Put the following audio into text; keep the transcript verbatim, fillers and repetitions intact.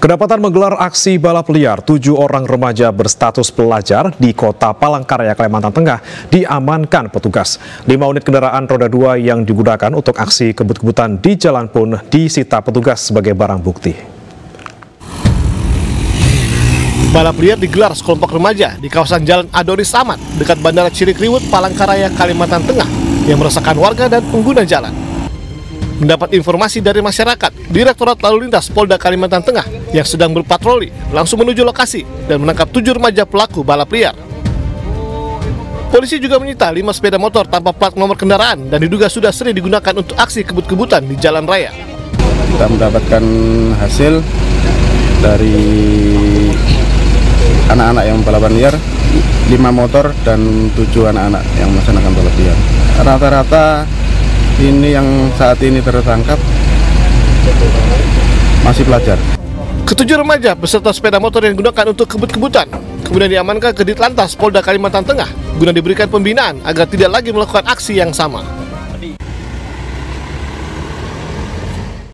Kedapatan menggelar aksi balap liar, tujuh orang remaja berstatus pelajar di kota Palangkaraya, Kalimantan Tengah diamankan petugas. Lima unit kendaraan roda dua yang digunakan untuk aksi kebut-kebutan di jalan pun disita petugas sebagai barang bukti. Balap liar digelar sekelompok remaja di kawasan Jalan Adonis Samad dekat Bandara Cirikriwut, Palangkaraya, Kalimantan Tengah yang meresahkan warga dan pengguna jalan. Mendapat informasi dari masyarakat, Direktorat Lalu Lintas Polda Kalimantan Tengah yang sedang berpatroli langsung menuju lokasi dan menangkap tujuh remaja pelaku balap liar. Polisi juga menyita lima sepeda motor tanpa plat nomor kendaraan dan diduga sudah sering digunakan untuk aksi kebut-kebutan di jalan raya. Kita mendapatkan hasil dari anak-anak yang balapan liar, lima motor dan tujuh anak-anak yang melaksanakan balap liar. Rata-rata ini yang saat ini tertangkap masih pelajar. Ketujuh remaja beserta sepeda motor yang digunakan untuk kebut-kebutan kemudian diamankan ke Ditlantas Polda Kalimantan Tengah guna diberikan pembinaan agar tidak lagi melakukan aksi yang sama.